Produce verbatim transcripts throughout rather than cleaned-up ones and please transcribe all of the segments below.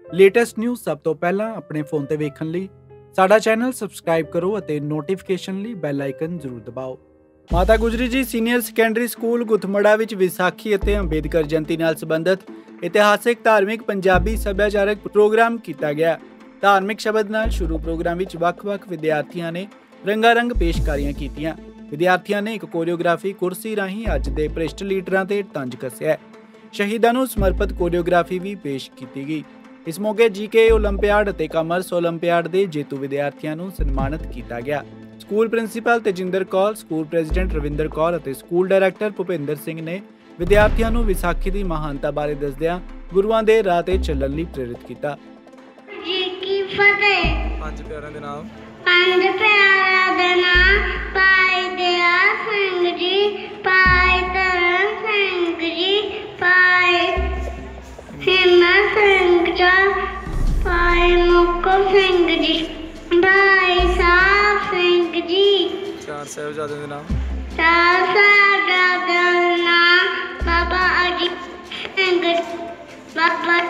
Latest news ਸਭ ਤੋਂ ਪਹਿਲਾਂ ਆਪਣੇ ਫੋਨ ਤੇ ਵੇਖਣ ਲਈ ਸਾਡਾ ਚੈਨਲ ਸਬਸਕ੍ਰਾਈਬ ਕਰੋ ਅਤੇ ਨੋਟੀਫਿਕੇਸ਼ਨ ਲਈ ਬੈਲ ਆਈਕਨ ਜ਼ਰੂਰ ਦਬਾਓ। Mata Gujri ji senior secondary school ਗੁੱਥਮੜਾ ਵਿੱਚ ਵਿਸਾਖੀ ਅਤੇ ਅੰਬੇਦਕਰ ਜਯੰਤੀ ਨਾਲ ਸੰਬੰਧਿਤ ਇਤਿਹਾਸਿਕ ਧਾਰਮਿਕ ਪੰਜਾਬੀ ਸੱਭਿਆਚਾਰਕ ਪ੍ਰੋਗਰਾਮ ਕੀਤਾ ਗਿਆ। ਧਾਰਮਿਕ ਸ਼ਬਦ ਨਾਲ ਸ਼ੁਰੂ ਪ੍ਰੋਗਰਾਮ ਵਿੱਚ ਵੱਖ-ਵੱਖ ਵਿਦਿਆਰਥੀਆਂ ਨੇ ਰੰਗਾਰੰਗ ਪੇਸ਼ਕਾਰੀਆਂ ਕੀਤੀਆਂ। ਵਿਦਿਆਰਥੀਆਂ ਨੇ ਇੱਕ ਕੋਰੀਓਗ੍ਰਾਫੀ ਕੁਰਸੀ ਰਾਹੀਂ ਅੱਜ ਦੇ ਭ੍ਰਿਸ਼ਟ ਲੀਡਰਾਂ ਤੇ ਤੰਜ ਕੱਸਿਆ। ਸ਼ਹੀਦਾਂ ਨੂੰ ਸਮਰਪਿਤ ਕੋਰੀਓਗ੍ਰਾਫੀ ਵੀ ਪੇਸ਼ ਕੀਤੀ ਗਈ। ਇਸ ਮੌਕੇ ਜੀਕੇ ਓਲੰਪੀਆਡ ਅਤੇ ਕਾਮਰਸ ਓਲੰਪੀਆਡ ਦੇ ਜੇਤੂ ਵਿਦਿਆਰਥੀਆਂ ਨੂੰ ਸਨਮਾਨਿਤ ਕੀਤਾ ਗਿਆ। School principal Tejinder Kaur, school president Ravinder Kaur ਅਤੇ ਸਕੂਲ ਡਾਇਰੈਕਟਰ ਭੁਪਿੰਦਰ ਸਿੰਘ ਨੇ ਵਿਦਿਆਰਥੀਆਂ ਨੂੰ ਵਿਸਾਖੀ ਦੀ ਮਹਾਨਤਾ ਬਾਰੇ ਦੱਸਦਿਆਂ ਗੁਰੂਆਂ ਦੇ ਰਾਹ ਤੇ ਚੱਲਣ ਲਈ ਪ੍ਰੇਰਿਤ ਕੀਤਾ। ਜੀ ਕੀ ਫਤਿਹ। ਪੰਜ ਪਿਆਰਿਆਂ ਦੇ ਨਾਮ ਪੰਜ ਪਿਆਰਿਆਂ ਦੇ ਨਾਮ ਭਾਈ ਦਇਆ ਸਿੰਘ ਜੀ, ਭਾਈ ਧਰਮ ਸਿੰਘ ਜੀ, ਭਾਈ ਹਿੰਮਤ ਸਿੰਘ ਜੀ, ਭਾਈ ਮੁਕਤ ਸਿੰਘ ਜੀ, ਭਾਈ ਸਾਹਿਬ ਸਿੰਘ ਜੀ। ਚਾਰ ਸਾਹਿਬਜ਼ਾਦਿਆਂ ਦੇ ਨਾਮ ਚਾਰ ਸਾਹਿਬਜ਼ਾਦਿਆਂ ਦੇ ਨਾਮ ਬਾਬਾ ਅਜੀਤ ਸਿੰਘ ਜੀ, ਬਾਬਾ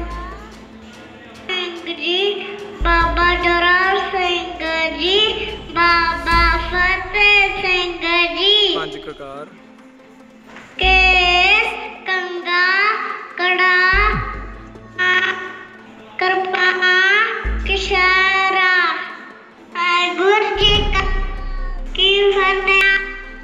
ਸਿੰਘ ਜੀ, ਬਾਬਾ ਜੋਰਾਵਰ ਸਿੰਘ ਜੀ, ਬਾਬਾ ਫਤਿਹ ਸਿੰਘ ਜੀ। ਪੰਜ ਕਕਾਰ ਕੇਸ, ਕੰਘਾ, ਕੜਾ, ਕਿਰਪਾਨ, ਕਛਹਿਰਾ। ਵਾਹਿਗੁਰੂ ਜੀ ਕਾ ਕੀ ਫਤਿਹ।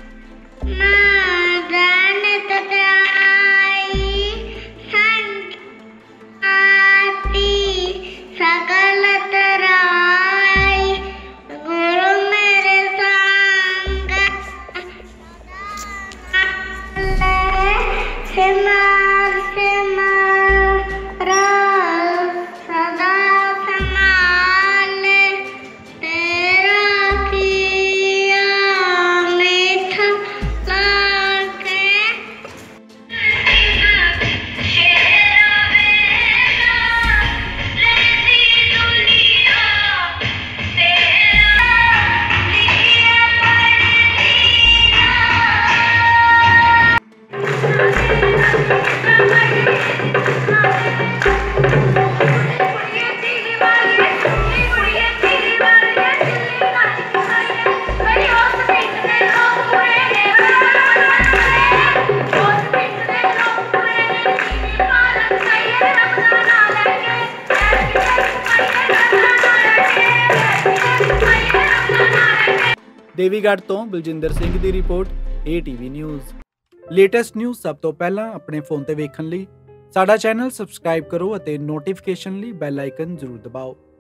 ਨਾਦਨ ਤਤਾਈ ਸੰਤ ਆਤੀ ਸਕਲ ਤਰਾਈ, ਗੁਰੂ ਮੇਰੇ ਸੰਗ ਸਿਮਰ ਸਿਮਰ ਸਦਾ ਸੰਭਾਲ, ਤੇਰਾ ਕੀਆ ਮਿੱਠ ਲਾਗੇ। ਦੇਵੀਗੜ੍ਹ ਤੋਂ ਬਲਜਿੰਦਰ ਸਿੰਘ ਦੀ report, A T V news. Latest news ਸਭ ਤੋਂ ਪਹਿਲਾਂ ਆਪਣੇ ਫੋਨ ਤੇ ਵੇਖਣ ਲਈ ਸਾਡਾ ਚੈਨਲ ਸਬਸਕ੍ਰਾਈਬ ਕਰੋ ਅਤੇ ਨੋਟੀਫਿਕੇਸ਼ਨ ਲਈ ਬੈਲ ਆਈਕਨ ਜ਼ਰੂਰ ਦਬਾਓ।